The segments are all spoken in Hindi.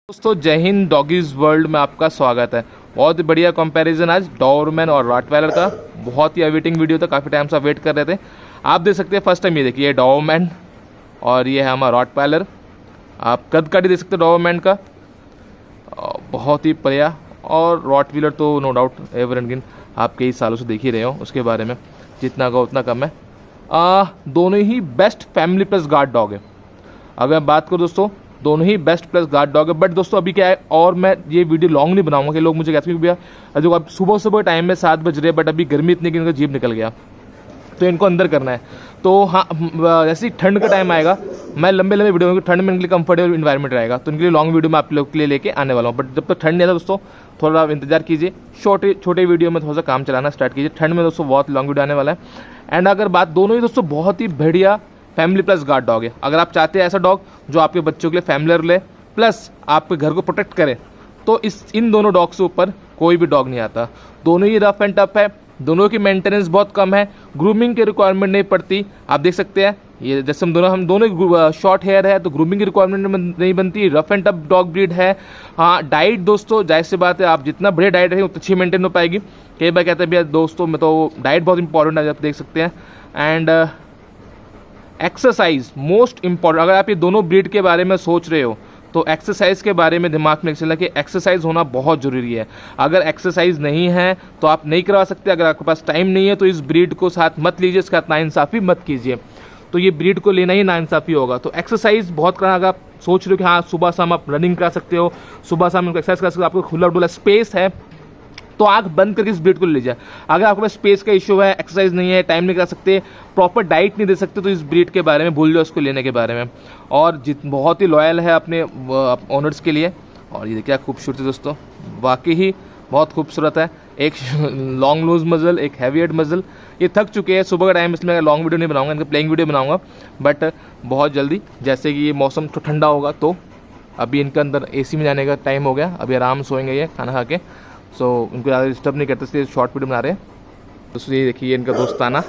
दोस्तों जय हिंद, डॉगीज वर्ल्ड में आपका स्वागत है। बहुत ही बढ़िया कंपैरिजन आज डॉबरमैन और रॉटवाइलर का। बहुत ही अवेटिंग वीडियो था, काफ़ी टाइम से आप वेट कर रहे थे। आप देख सकते हैं फर्स्ट टाइम ये देखिए डॉबरमैन और ये है हमारा रॉटवाइलर। आप कद काट ही देख सकते हैं डॉबरमैन का, बहुत ही बढ़िया। और रॉटवाइलर तो no doubt ever and again आप कई सालों से देख ही रहे हो, उसके बारे में जितना का उतना कम है। दोनों ही best family plus guard dog है। अगर मैं बात करूँ दोस्तों, दोनों ही बेस्ट प्लस गार्ड डॉग है। बट दोस्तों अभी क्या है, और मैं ये वीडियो लॉन्ग नहीं बनाऊंगा कि लोग मुझे कहते हैं भैया जो अब सुबह सुबह टाइम में 7 बज रहे, बट अभी गर्मी इतनी कि इनका जीभ निकल गया तो इनको अंदर करना है। तो हाँ, जैसे ही ठंड का टाइम आएगा मैं लंबे लंबे वीडियो, ठंड में इनके लिए कंफर्टेबल इन्वायरमेंट रहेगा तो इनके लिए लॉन्ग वीडियो मैं आप लोग के लिए लेके आने वाला हूँ। बट जब तक ठंड नहीं आता दोस्तों, थोड़ा इंतजार कीजिए, छोटे वीडियो में थोड़ा सा काम चलाना स्टार्ट कीजिए। ठंड में दोस्तों बहुत लॉन्ग वीडियो आने वाला है। एंड अगर बात, दोनों ही दोस्तों बहुत ही बढ़िया फैमिली प्लस गार्ड डॉग है। अगर आप चाहते हैं ऐसा डॉग जो आपके बच्चों के लिए फैमिलियर ले प्लस आपके घर को प्रोटेक्ट करे, तो इन दोनों डॉग से ऊपर कोई भी डॉग नहीं आता। दोनों ही रफ एंड टफ है, दोनों की मेंटेनेंस बहुत कम है, ग्रूमिंग की रिक्वायरमेंट नहीं पड़ती। आप देख सकते हैं ये जैसे हम दोनों शॉर्ट हेयर है तो ग्रूमिंग की रिक्वायरमेंट नहीं बनती। Rough and tough dog breed है। हाँ, डाइट दोस्तों जाहिर सी बात है, आप जितना बढ़िया डाइट रखेंगे उतनी अच्छी मेंटेन हो पाएगी। कई बार कहते हैं भैया दोस्तों में तो डाइट बहुत इंपॉर्टेंट है, आप देख सकते हैं। And exercise most important. अगर आप ये दोनों ब्रीड के बारे में सोच रहे हो तो एक्सरसाइज के बारे में दिमाग में चलना कि एक्सरसाइज होना बहुत जरूरी है। अगर एक्सरसाइज नहीं है तो आप नहीं करवा सकते। अगर आपके पास टाइम नहीं है तो इस ब्रीड को साथ मत लीजिए, इसका नाइंसाफी मत कीजिए। तो ये ब्रीड को लेना ही नाइंसाफी होगा। तो एक्सरसाइज बहुत करना, अगर आप सोच रहे हो कि हाँ सुबह शाम आप रनिंग करा सकते हो, सुबह शाम एक्सरसाइज कर सकते हो, आपको खुला डुला स्पेस है तो आंख बंद करके इस ब्रीड को ले लीजिए। अगर आपके पास स्पेस का इशू है, एक्सरसाइज नहीं है, टाइम नहीं कर सकते, प्रॉपर डाइट नहीं दे सकते, तो इस ब्रीड के बारे में भूल जाओ, उसको लेने के बारे में। और बहुत ही लॉयल है अपने ओनर्स के लिए। और ये क्या खूबसूरत है दोस्तों, वाकई ही बहुत खूबसूरत है। एक लॉन्ग नोज मजल, एक हैवी हेड मजल। ये थक चुके हैं सुबह का टाइम, इसलिए मैं लॉन्ग वीडियो नहीं बनाऊंगा, इनका प्लेइंग वीडियो बनाऊंगा। बट बहुत जल्दी, जैसे कि ये मौसम ठंडा होगा तो अभी इनके अंदर AC में जाने का टाइम हो गया। अभी आराम सोएंगे ये खाना खा के, सो उनको ज़्यादा डिस्टर्ब नहीं करते, इसलिए शॉर्ट वीडियो बना रहे हैं। दोस्तों ये देखिए इनका दोस्ताना,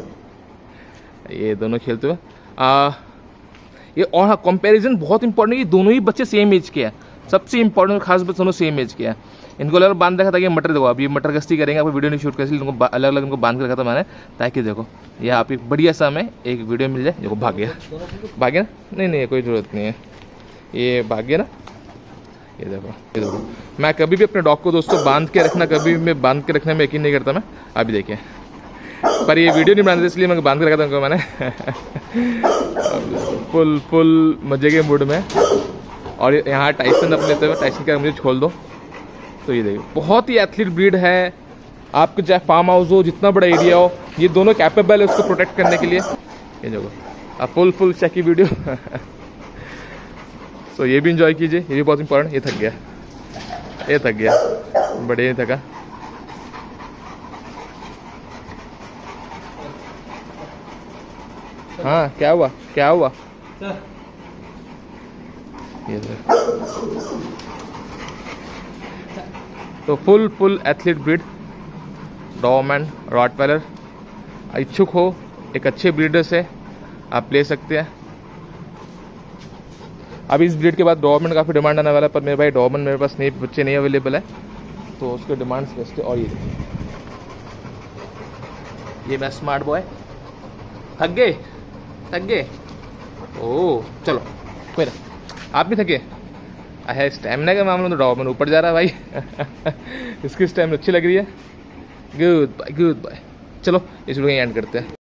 ये दोनों खेलते हुए। ये और हाँ, कंपैरिजन बहुत इंपॉर्टेंट है। ये दोनों ही बच्चे सेम एज के हैं, सबसे इंपॉर्टेंट खास बात, दोनों सेम एज के हैं। इनको अलग बांध रखा था कि मटर देखो, अभी मटर गश्ती करेंगे, आपको वीडियो नहीं शूट कर, इसलिए इनको अलग अलग इनको बांध के रखा था मैंने, ताकि देखो ये आप एक बढ़िया सा हमें एक वीडियो मिल जाए। देखो भाग गया ना, नहीं कोई ज़रूरत नहीं है, ये भाग गया ना। ये देखो मैं कभी भी अपने डॉग को दोस्तों बांध के रखना, कभी भी मैं बांध के रखने में यकीन नहीं करता मैं। अभी देखिए, पर ये वीडियो नहीं बनाते इसलिए मैं बांध के रखा था उनको मैंने। फुल मजे के मूड में। और यहाँ टाइसन अपने लेते हुए, टाइसन का मुझे खोल दो। तो ये देखिए बहुत ही एथलीट ब्रीड है। आपको चाहे फार्म हाउस हो, जितना बड़ा एरिया हो, ये दोनों कैपेबल है उसको प्रोटेक्ट करने के लिए। ये देखो आप फुल चेक की वीडियो। तो ये भी इंजॉय कीजिए, ये भी बहुत इंपॉर्टेंट। ये थक गया, बढ़िया नहीं थका। हाँ क्या हुआ ये तो full athlete breed doberman rottweiler. इच्छुक हो एक अच्छे ब्रीडर से आप ले सकते हैं। अभी इस ब्रीड के बाद डॉबरमैन काफ़ी डिमांड आने वाला है, पर मेरे भाई डॉबरमैन मेरे पास नहीं, बच्चे नहीं अवेलेबल है, तो उसके डिमांड्स कैसे। और ये मैं स्मार्ट बॉय, थक गए। ओह चलो कोई ना, आप भी थके है। स्टैमिना के मामले में तो डॉबरमैन ऊपर जा रहा है भाई। इसकी स्टैमिना अच्छी लग रही है। Good bye. चलो इस वीडियो को एंड करते हैं।